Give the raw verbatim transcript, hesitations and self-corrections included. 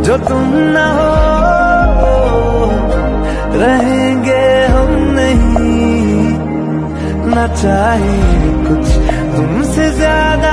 जो तुम ना हो रहेंगे हम नहीं, ना चाहिए कुछ तुमसे ज्यादा